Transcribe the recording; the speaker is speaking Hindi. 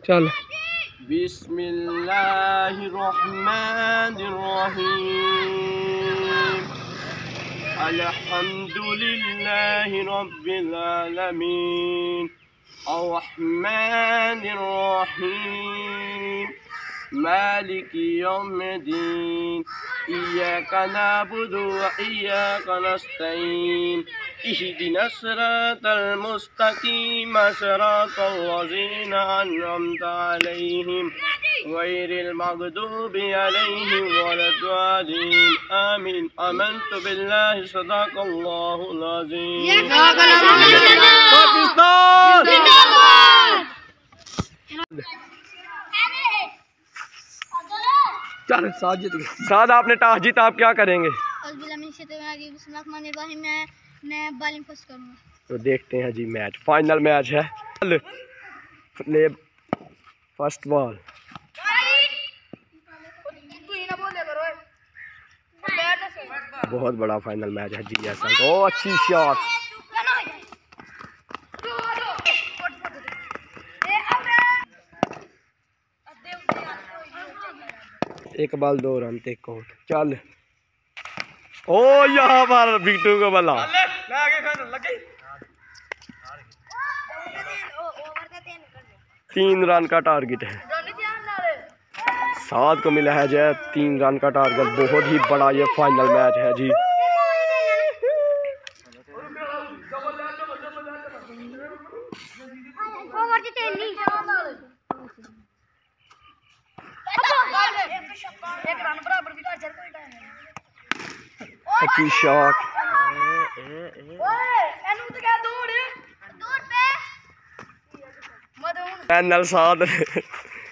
चल। बिस्मिल्लाहिर्रहमानिर्रहीम अल्हम्दुलिल्लाहि रब्बिल आलमीन अर्रहमानिर्रहीम मालिकी यौमिद्दीन इय्याका नअबुदु व इय्याका नस्तईन इहदिनस सिरातल मुस्तकीम सिरातल लज़ीना अन्अमता अलैहिम गैरिल मग़दूबि अलैहिम वलद्दालीन आमीन। आमनतु बिल्लाहि सदक़ल्लाहुल अज़ीम। पाकिस्तान चल साजिद साद आपने टॉस जीता, आप क्या करेंगे? मैं बॉलिंग फर्स्ट करूंगा। तो देखते हैं जी मैच, फाइनल मैच है। ले फर्स्ट बॉल। बहुत बड़ा फाइनल मैच है जी ऐसा। ओ अच्छी शॉट। एक बॉल 2 रन थे कोट। चल ओ यहाँ पर बिट्टू को बला 3 रन का टारगेट है। 7 को मिला है जय 3 रन का टारगेट। बहुत ही बड़ा ये फाइनल मैच है जी। अच्छी शॉट। पैनल 7